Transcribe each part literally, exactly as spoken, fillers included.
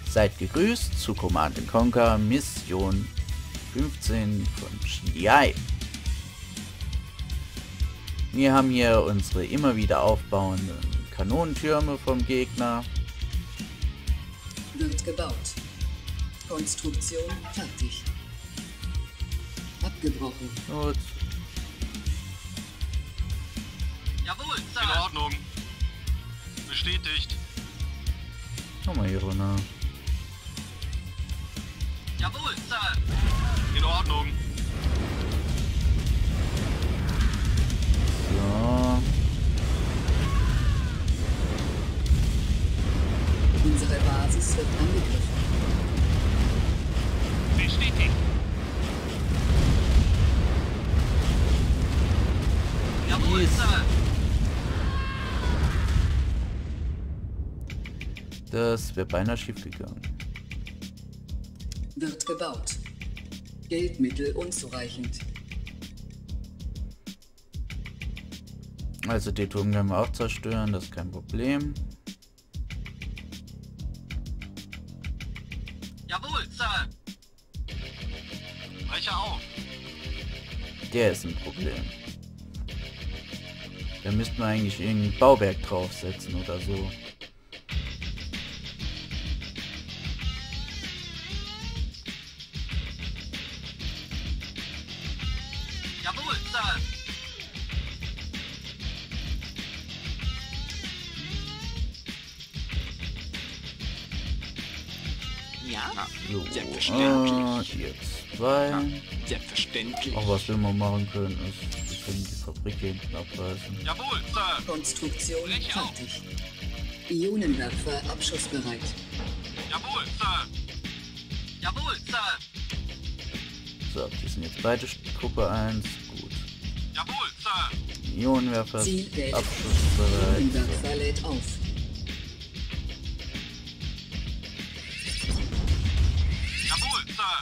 Seid gegrüßt zu Command and Conquer Mission fünfzehn von G D I. Wir haben hier unsere immer wieder aufbauenden Kanonentürme vom Gegner. Wird gebaut. Konstruktion fertig. Abgebrochen. Gut. Jawohl, Sir. In Ordnung. Bestätigt. Schau mal hier runter. Jawohl, Sir. In Ordnung. So. Unsere Basis wird angegriffen. Bestätigt. Jawohl, Yes. Sir. Das wäre beinahe schief gegangen. Wird gebaut. Geldmittel unzureichend. Also den Turm können wir auch zerstören, das ist kein Problem. Jawohl, Sir. Brecher auf. Der ist ein Problem. Da müssten wir eigentlich irgendein Bauwerk draufsetzen oder so. Jawohl, Sir. Ja, So, selbstverständlich. äh, jetzt zwei. Ja, selbstverständlich. Auch was wir mal machen können, ist wir können die Fabrik hier hinten abreißen. Jawohl, Sir. Konstruktion Brech auf. fertig. Ionenwerfer abschussbereit. Jawohl, Sir. Jawohl, Sir. So, die sind jetzt beide Gruppe eins. Gut. Jawohl, Sir. Ionenwerfer ist Zielgeld. abschussbereit. Ionenwerfer lädt auf. Jawohl, Sir.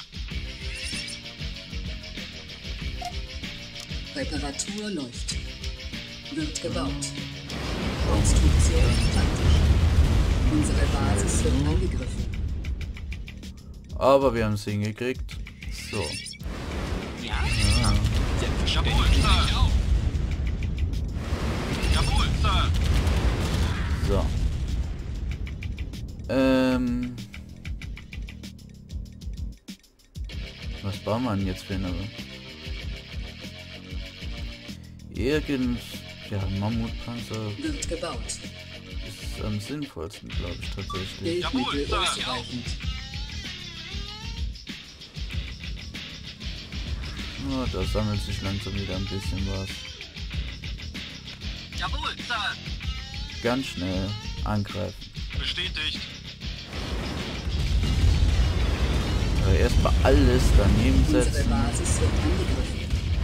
Reparatur läuft. Wird gebaut. Konstruktion fertig. Unsere Basis wird angegriffen. Aber wir haben es hingekriegt. So. Ja, Jawohl, selbstverständlich. Sir. Jawohl, Sir. So. Ähm. Was bauen wir denn jetzt für eine? Irgend... Ja, Mammutpanzer Wird gebaut. ist am sinnvollsten, glaube ich, tatsächlich. Geldmittel Sir. ausreichend. Oh, da sammelt sich langsam wieder ein bisschen was. Jawohl, Sir. Ganz schnell angreifen. Bestätigt. Aber erstmal alles daneben Unsere setzen. Basis wird angegriffen.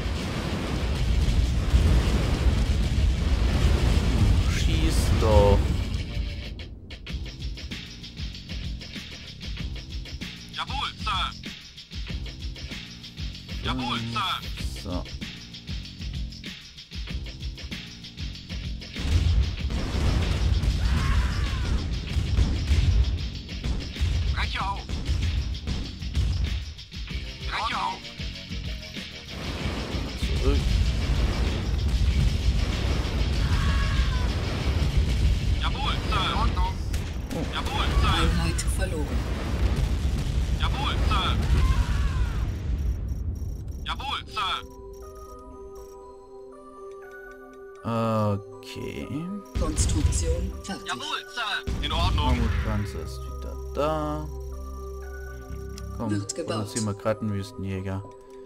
Schieß doch. Jawohl, Sir. Jawohl, Sir. So. Breche auf. Breche auf. Zurück. Jawohl, Sir. In Ordnung. Jawohl, Sir. Einheit verloren. Jawohl, Sir. Jawohl, Sir. Okay. Konstruktion fertig. Jawohl, Sir. In Ordnung. Mammutpanzer ist wieder da. Komm, Wird gebaut. produzieren wir gerade einen Wüstenjäger.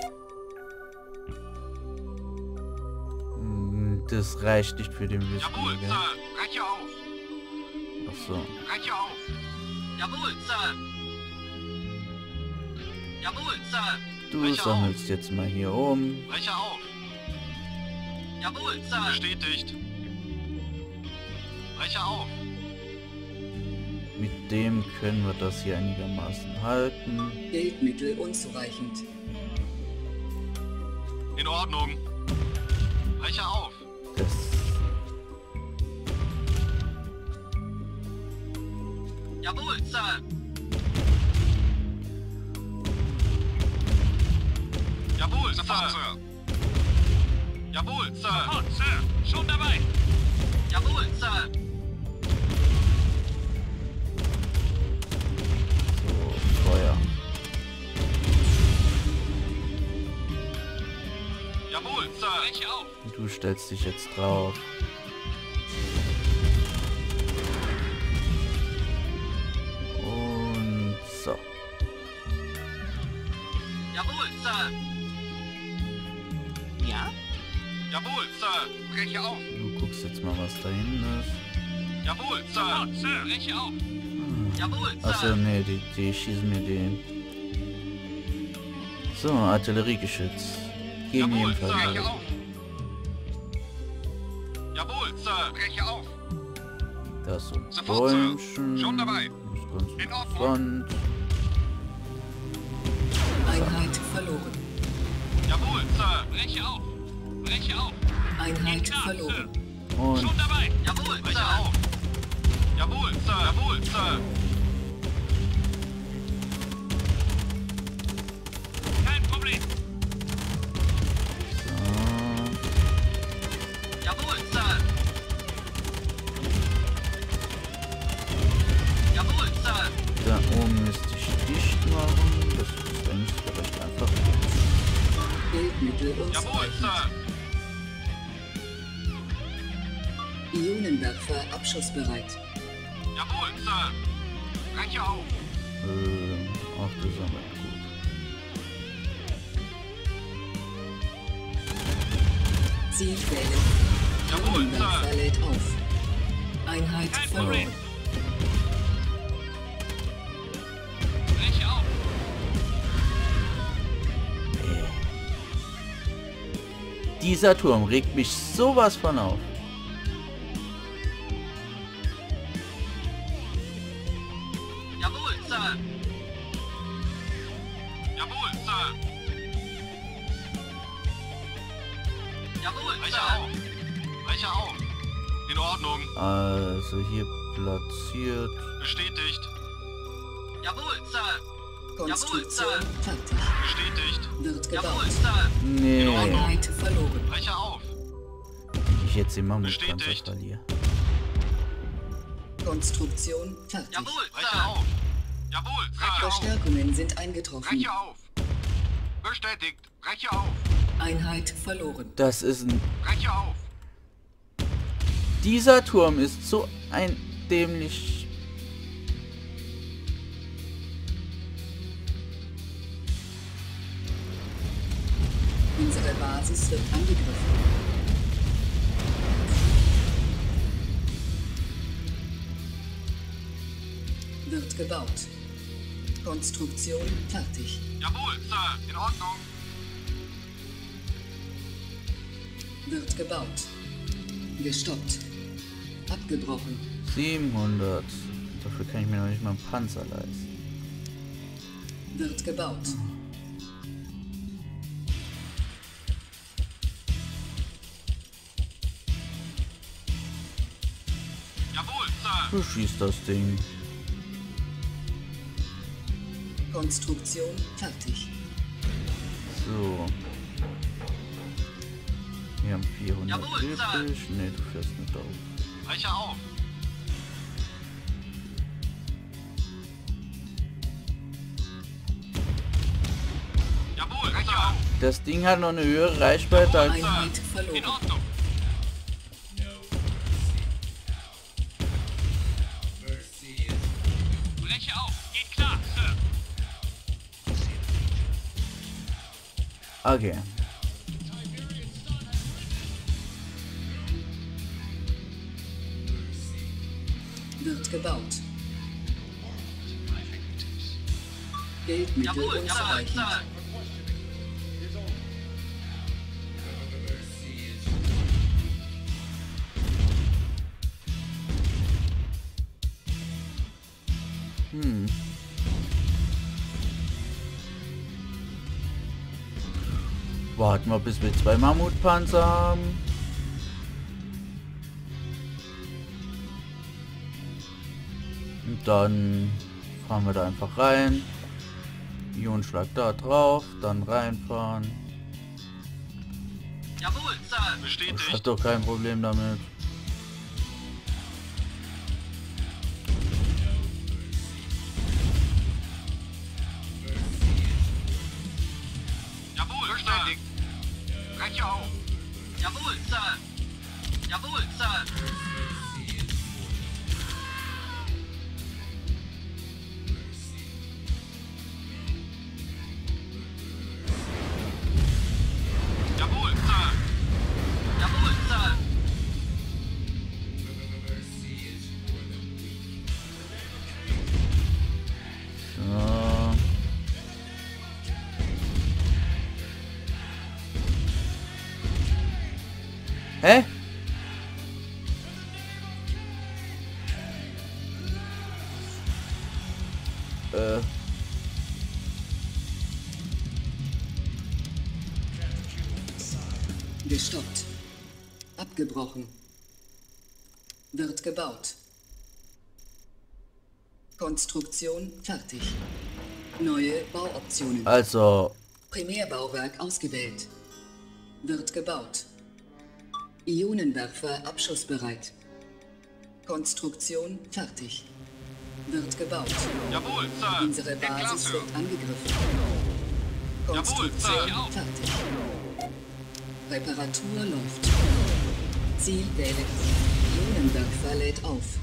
Hm, das reicht nicht für den Jawohl, Wüstenjäger. Sir. Breche auf. Ach so. Breche auf. Jawohl, Sir. Jawohl, Sir. Du Breche sammelst jetzt mal hier um. auf. Breche auf. Jawohl, Sir. Bestätigt. Breche auf. Mit dem können wir das hier einigermaßen halten. Geldmittel unzureichend. In Ordnung. Breche auf. Das Jawohl, Sir. Sofort, Sir. Jawohl, Sir. Sofort, Sir. Schon dabei. Jawohl, Sir. So, Feuer. Jawohl, Sir. Breche auf. Du stellst dich jetzt drauf. Und so. Jawohl, Sir. Ja? Jawohl, Sir. Breche auf. Du guckst jetzt mal, was da hinten ist. Jawohl, Sir. Sofort, Sir. Breche auf. Jawohl, Sir. Achso, nee, die, die schießen mir den. So, Artilleriegeschütz. Gegen Jawohl, jeden Sir. Fall. Breche auf. Jawohl, Sir. Breche auf. Da ist so ein Sofort, Sir. Bäumchen. Schon dabei. Das ist ganz In Ordnung. interessant. Einheit verloren. Jawohl, Sir. Breche auf. Breche auf. Einheit Klar, verloren. Und Schon dabei. Jawohl, Breche Sir. auf. Jawohl, Sir. Jawohl, Sir. Kein Problem. so. Jawohl, Sir. Jawohl, Sir. Da oben müsste ich dicht machen. Das ist eigentlich recht einfach. Bildmittel Jawohl, unzureichend. Sir. Ionenwerfer abschussbereit. Jawohl, Sir. Breche auf. Ähm, auch das ist aber gut. Zielquellen. Jawohl, Ionenwerfer Sir. lädt auf. Einheit Kein verloren. Problem. Breche auf. Dieser Turm regt mich sowas von auf. Jawohl, Sir. Jawohl, Sir. Jawohl, Breche auf. Breche auf. In Ordnung. Also hier platziert. Bestätigt. Jawohl, Sir. Konstruktion Jawohl, fertig. Bestätigt. Wird Jawohl, gebaut. Sir. Nee, Einheit verloren. Breche auf. ich jetzt den Mammutpanzer Bestätigt. verliere. Konstruktion fertig. Jawohl, Breche auf. Jawohl, Breche auf. Verstärkungen sind eingetroffen. Breche auf. Bestätigt. Breche auf. Einheit verloren. Das ist ein... Breche auf. Dieser Turm ist so ein dämlich... Unsere Basis wird angegriffen. Wird gebaut. Konstruktion fertig. Jawohl, Sir. In Ordnung. Wird gebaut. Gestoppt. Abgebrochen. siebenhundert. Dafür kann ich mir noch nicht mal einen Panzer leisten. Wird gebaut. Jawohl, Sir. Du schießt das Ding. Konstruktion fertig. So. Wir haben vierhundert Jawohl, Sir. übrig. Ne, du fährst nicht auf. Breche auf. Jawohl, Breche auf. Das Ding hat noch eine höhere Reichweite als... Einheit In verloren. Ordnung. Breche auf. Geht klar, Sir. Okay. Wird gebaut. Bildmittel Jawohl, jawohl, unzureichend. Sir. Hm. Warten wir, bis wir zwei Mammutpanzer haben. Und dann fahren wir da einfach rein. Ionenschlag da drauf, dann reinfahren. Ich Bestätigt. hab doch kein Problem damit. Jawohl, bestätigt. Breche auf. Jawohl, Sir. Jawohl, Sir. Jawohl, Sir. Jawohl, Sir. So. Hä? Äh. Gestoppt. Abgebrochen. Wird gebaut. Konstruktion fertig. Neue Bauoptionen. Also, Primärbauwerk ausgewählt. Wird gebaut. Ionenwerfer abschussbereit. Konstruktion fertig. Wird gebaut. Jawohl, Sir. Unsere In Basis Klasse. wird angegriffen. Jawohl, Konstruktion Sir. fertig. Reparatur läuft. Ziel wählen. Ionenwerfer lädt auf.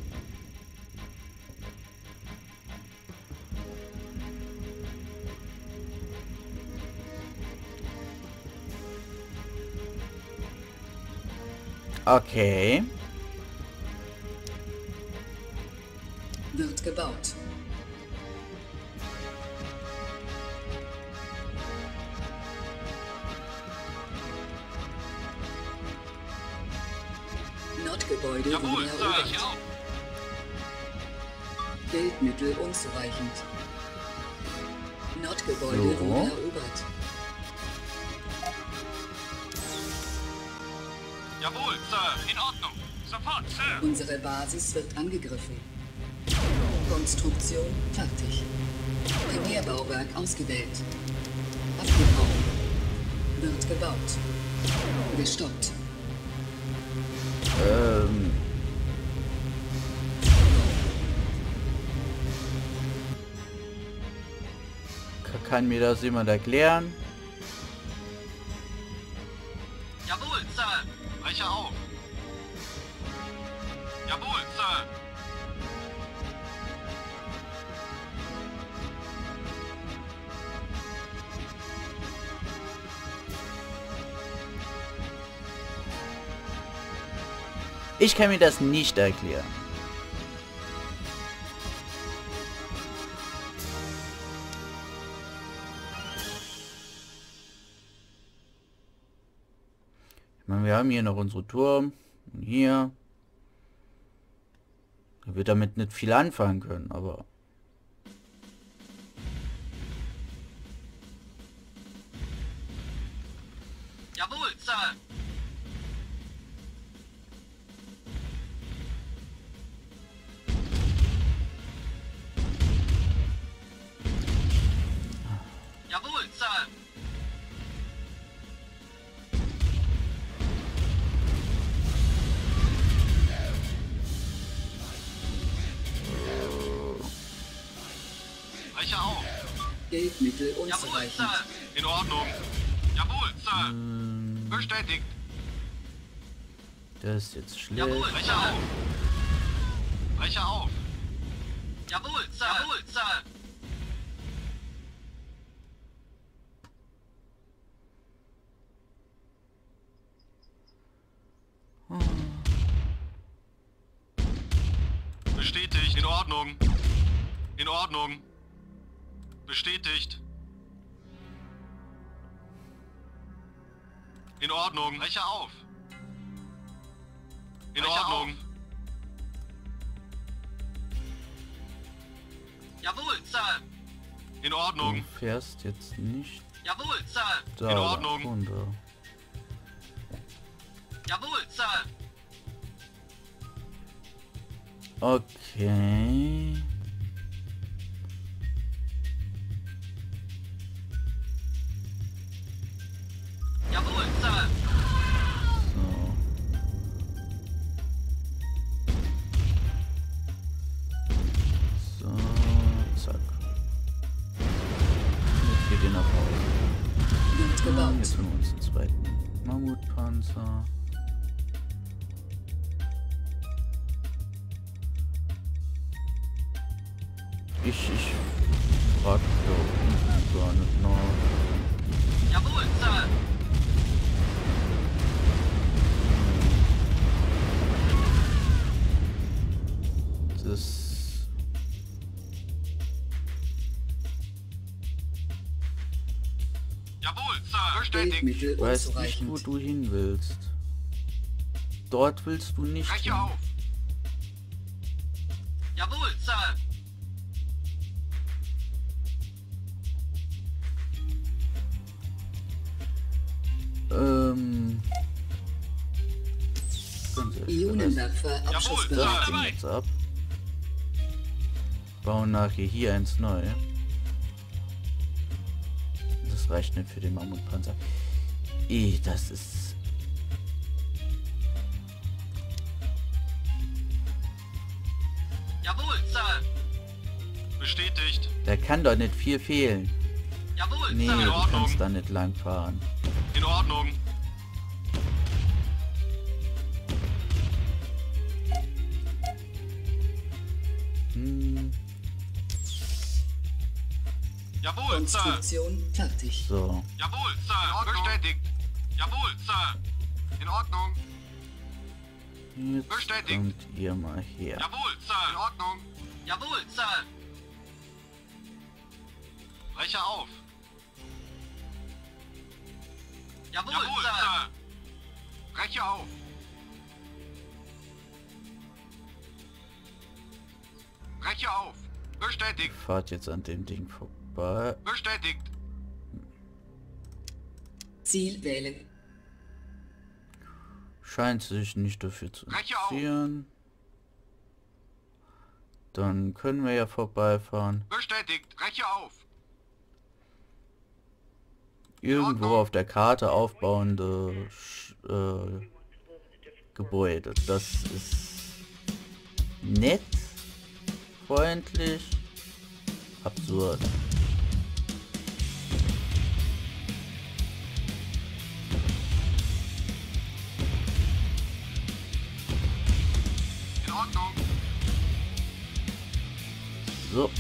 okay. Wird gebaut. Nordgebäude Jawohl, wurde Sir. erobert. Breche auf. Geldmittel unzureichend. Nordgebäude So. wurde erobert. Jawohl, Sir. In Ordnung. Sofort, Sir. Unsere Basis wird angegriffen. Konstruktion fertig. Primärbauwerk ausgewählt. Abgebrochen. Wird gebaut. Gestoppt. Ähm. Ka- Kann mir das jemand erklären? Jawohl, Sir. Breche auf. Jawohl, Sir. Ich kann mir das nicht erklären. Ich meine, wir haben hier noch unsere Turm. Und hier. Er wird damit nicht viel anfangen können, aber... Jawohl, Sir. Jawohl, Sir. Breche auf. Geldmittel Jawohl, unzureichend. Sir. In Ordnung. Jawohl, Sir. Ähm, Bestätigt. das ist jetzt schlecht. Jawohl, breche auf. Breche auf. Jawohl, Sir. Jawohl, Sir. Bestätigt. In Ordnung. In Ordnung. Bestätigt. In Ordnung. Breche auf. In Breche Ordnung. Jawohl, Sir. In Du Ordnung. fährst jetzt nicht Jawohl, Sir. da In Ordnung. runter. Jawohl, Sir. Okay. Jawohl, Sir. Zack. Jetzt geht ihr nach Hause. Wird Ja, gebaut. jetzt holen wir uns den zweiten Mammutpanzer. Ich, ich frag da unten gar nicht nach. Jawohl, Sir. Das... Jawohl, Sir. Bestätigt. Geldmittel Ich weiß nicht, wo unzureichend. du hin willst. Dort willst du nicht hin. Breche auf. Jawohl, Sir. Ähm... Ganz ehrlich, Ionenwerfer das abschussbereit. Ding jetzt ab. Bauen nachher hier eins neu. Das reicht nicht für den Mammutpanzer. Eh, das ist... Jawohl, Sir. Bestätigt. Da kann doch nicht viel fehlen. Jawohl, Nee, Sir. In du Ordnung. kannst da nicht lang fahren. In Ordnung. Hm, Jawohl, Sir. Konstruktion fertig. so. Jawohl, Sir. Bestätigt. Jawohl, Sir. In Ordnung. Jetzt Bestätigt. kommt ihr mal her. Jawohl, Sir. In Ordnung. Jawohl, Sir. Breche auf. Jawohl, Jawohl Sir. Sir. Breche auf. Breche auf. Bestätigt. Fahrt jetzt an dem Ding vorbei. Bestätigt. Ziel wählen. Scheint sich nicht dafür zu Breche auf. interessieren. Dann können wir ja vorbeifahren. Bestätigt. Breche auf. Irgendwo auf der Karte aufbauende Sch- äh, Gebäude. Das ist nett, freundlich, absurd. In Ordnung. So.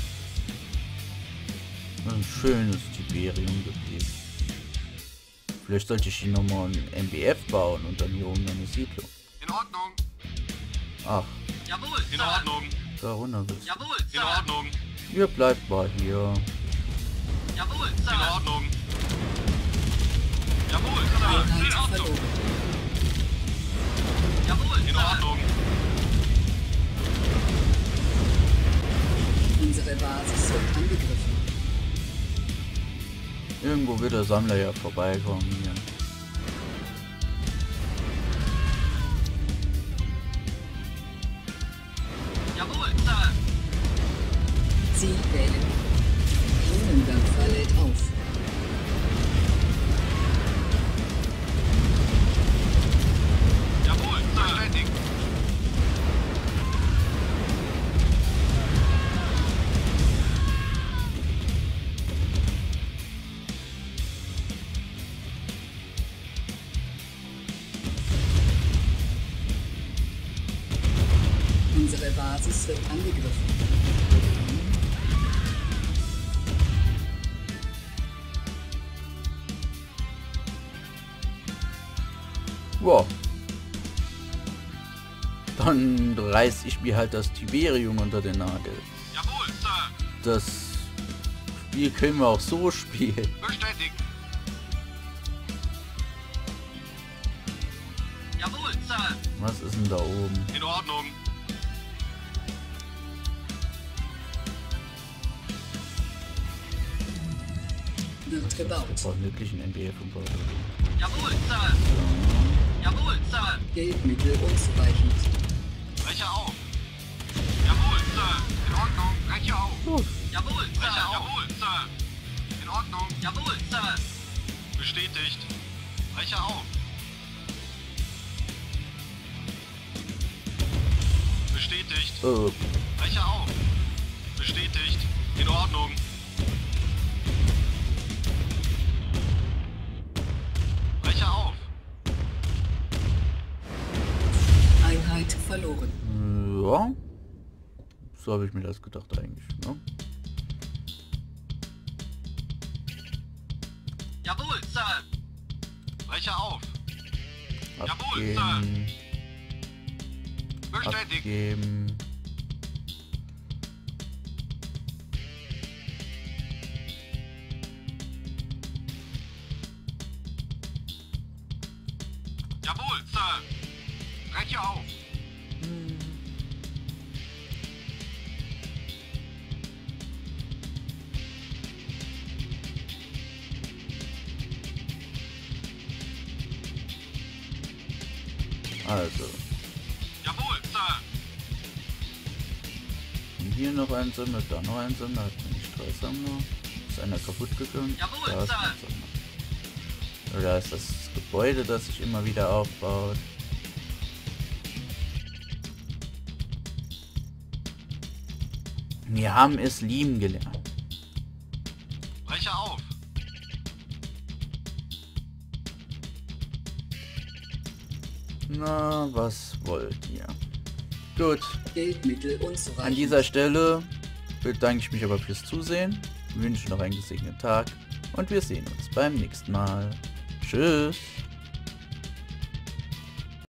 Ein schönes Tiberium-Gebiet. Vielleicht sollte ich hier nochmal ein M B F bauen und dann hier oben eine Siedlung. In Ordnung. Ach, Jawohl, In Ordnung. da runter bist. Jawohl, In Ordnung. Ihr bleibt mal hier. Jawohl, Sir. In Ordnung. Jawohl, Sir. In Einheit Ordnung. verloren. Jawohl, In Ordnung. Unsere Basis wird angegriffen. Irgendwo wird der Sammler ja vorbeikommen hier. Jawohl, Sir. Ziel wählen. Ionenwerfer lädt auf. Jawohl, Sir. Bestätigt. Unsere Basis wird angegriffen. Wow. Dann reiß ich mir halt das Tiberium unter den Nagel. Jawohl, Sir. Das Spiel können wir auch so spielen. Bestätigt. Jawohl, Sir. Was ist denn da oben? In Ordnung. Wird gebaut. Ich brauche wirklich ein M B F und Bord. Jawohl, Sir. Jawohl, Sir. Geldmittel unzureichend. Breche auf. Jawohl, Sir. In Ordnung. Breche auf. Gut. Jawohl, Sir. Jawohl, Sir. In Ordnung. Jawohl, Sir. Bestätigt. Breche auf. Bestätigt. Äh, Breche auf. Bestätigt. In Ordnung. Brecher auf. Einheit verloren. Ja. So habe ich mir das gedacht eigentlich, ne? Jawohl, Sir. Brecher auf. Jawohl, Sir. Abgeben. Bestätigt. Abgeben. Jawohl, Sir. Brecher auf. Also. Jawohl, Sir. Hier noch ein Sammler, da noch ein Sammler, hat man nicht drei Sammler. Ist einer kaputt gegangen? Jawohl, Da ist Sir. ein Sammler. Da ist das Gebäude, das sich immer wieder aufbaut. Wir haben es lieben gelernt. Brecher auf. Na, was wollt ihr? Gut, Geldmittel unzureichend. an dieser Stelle bedanke ich mich aber fürs Zusehen, wünsche noch einen gesegneten Tag und wir sehen uns beim nächsten Mal. Tschüss!